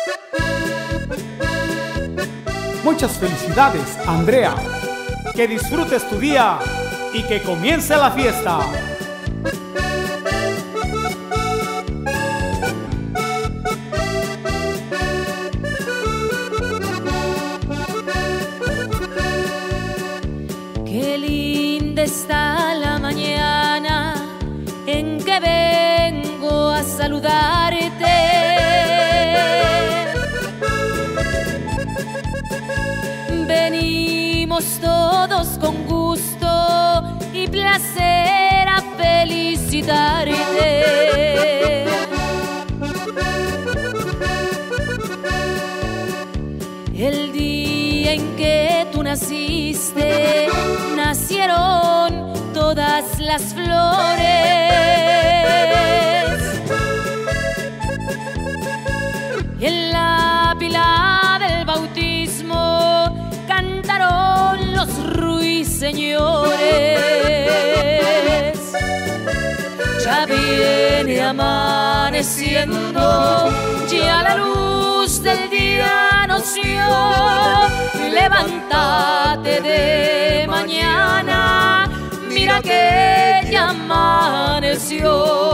Muchas felicidades, Andrea. Que disfrutes tu día y que comience la fiesta. Qué linda está la mañana en que vengo a saludarte. Venimos todos con gusto y placer a felicitarte. El día en que tú naciste, nacieron todas las flores. Y en la pila del bautismo cantaron los ruiseñores. Ya viene amaneciendo, ya la luz del día nos dio. Levántate de mañana, mira que ya amaneció.